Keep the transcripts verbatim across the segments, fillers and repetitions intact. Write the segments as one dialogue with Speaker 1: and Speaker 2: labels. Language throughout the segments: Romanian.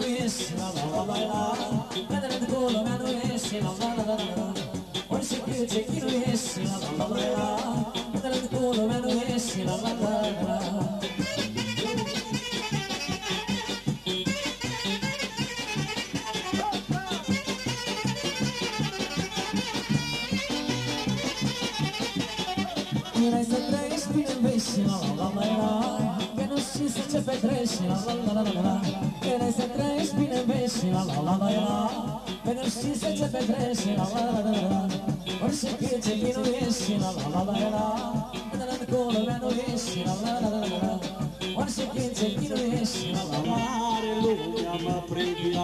Speaker 1: nu ieși, la la la la la. Fetele de cu lumea nu ieși, la la la la la. Orice cât ce chinuiești, la la la la la. Fetele de cu lumea nu ieși, la la la la la. Vrei să trăiești bine în veci, la la la la la. Că nu știi să ce petreci, la la la la la la. Vrei să trăiești bine în veci, la la la la la. Că nu știi să ce petreci, la la la la la. Orice cât ce chinuiești, la la la la la. Fetele de cu lumea nu ieși, la la la la la. Orice cât ce chinuiești, la la la.
Speaker 2: Mare lumea mă privea,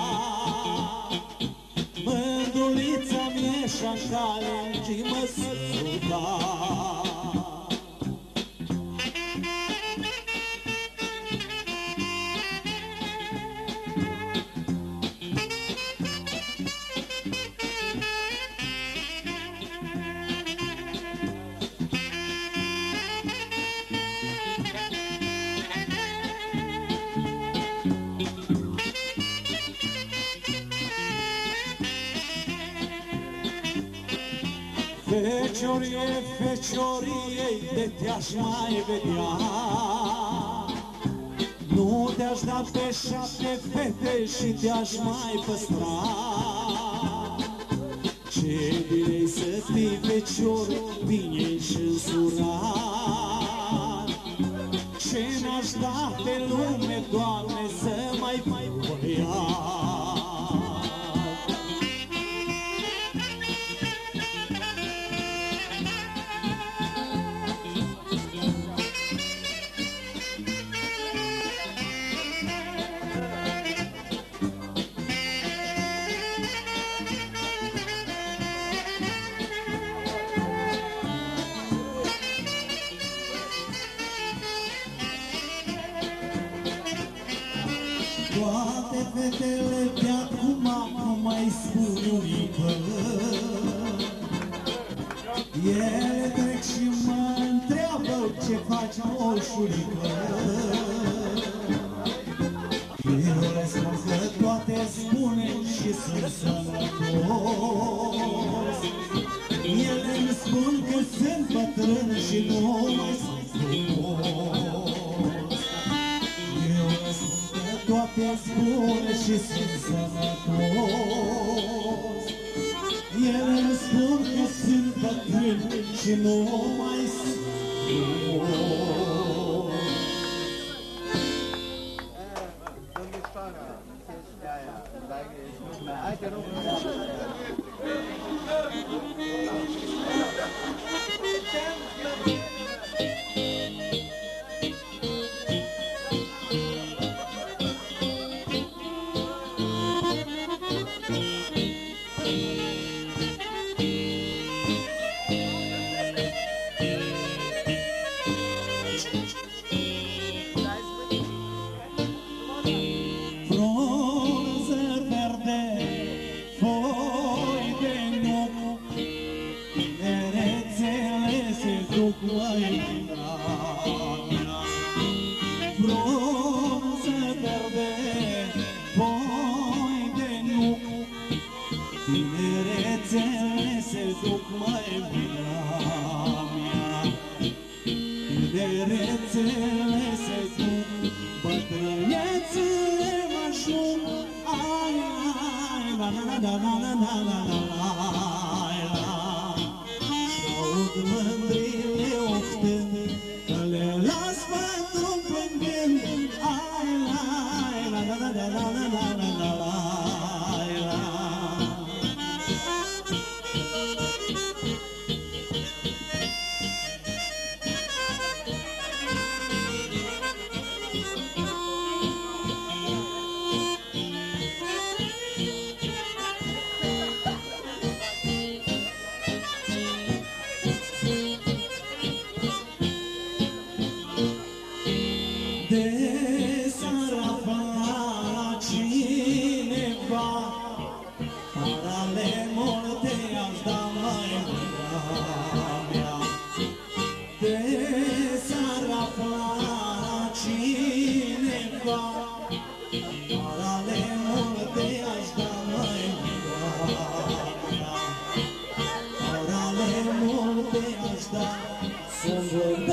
Speaker 2: mândrulița mie și-a cale și mă săruta. Feciorie, feciorie, de te-aș mai vedea, nu te-aș da pe șapte fete și te-aș mai păstra. Ce bine să fii fecior, bine și însurat. Ce n-aș da pe lume, Doamne, să mai fiu băiat. Toate fetele de acum nu mai spun unică. Ele trec și mă întreabă ce faci, moșurică. Eu le spun că toate spune și sunt sănătos. Ele îmi spun că sunt bătrân și nu mai sunt frumos. Eu le spun că toate spune și sunt sănătos. Ele îmi spun că sunt bătrân și nu mai sunt frumos. Tinerețele se duc mai mâna mea. Tinerețele se duc, bătrânețele mă ajung. Ai, ai, la la la la la la la la la la. Și-aud mândrile oftând, că le las pe-n pe gând. Ai, ai, la la la la la la la la la la.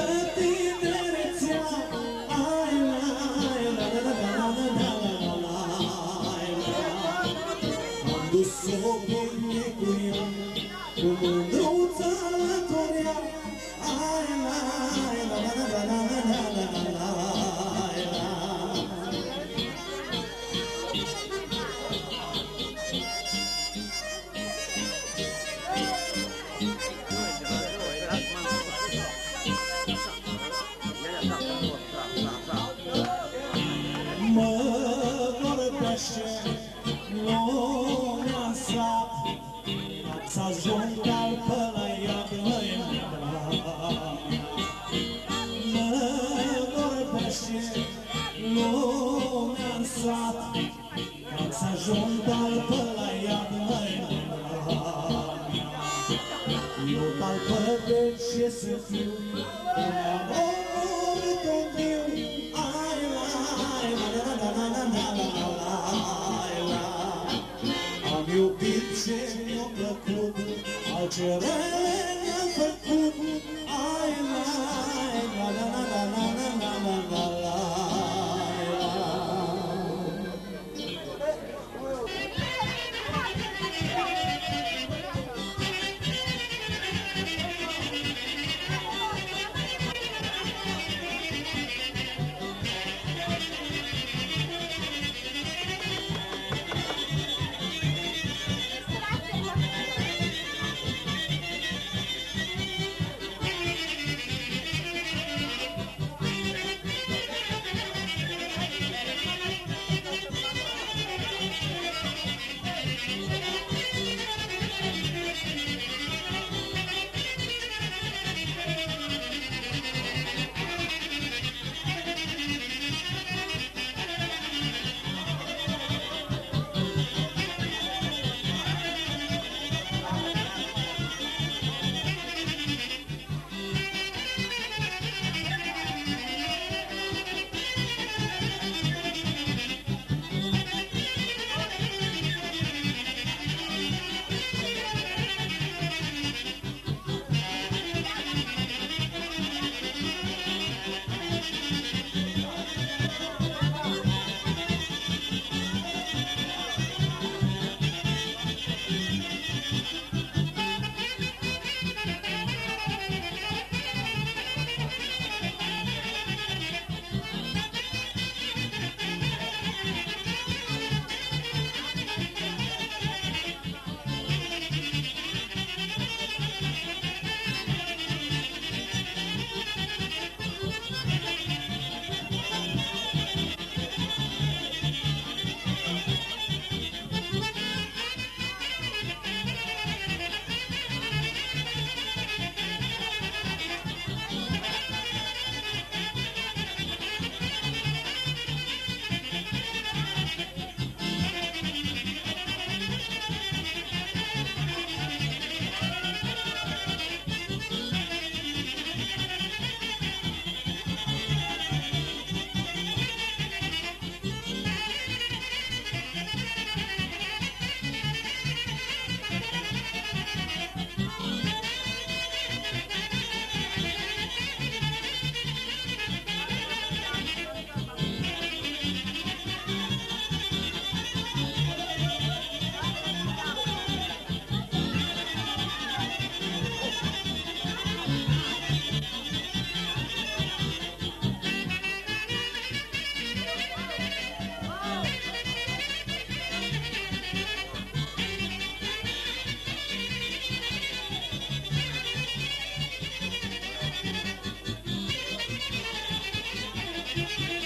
Speaker 2: tinerețea, ai la, ai la, la, la, la, la, la, la, la, la. Am dus-o bine cu ea, cu mândruța alătoria, ai la, ai la, la, la, la, la, la, la, la, la, la. Mă vorbește lumea în sat, ați ajungat pe la iad, măi, mă vorbește lumea în sat, ați ajungat pe la iad, măi, eu dau pe de ce să fiu, că mi-am omorât un viu, ai la, ai la, la, la, la, la, la, la, la, ai la. Am iubit ce mi-a plăcut, altce rele mi-a făcut, ai la, ai la, la, la, la, la, la, la, la, la, la.
Speaker 3: Thank you.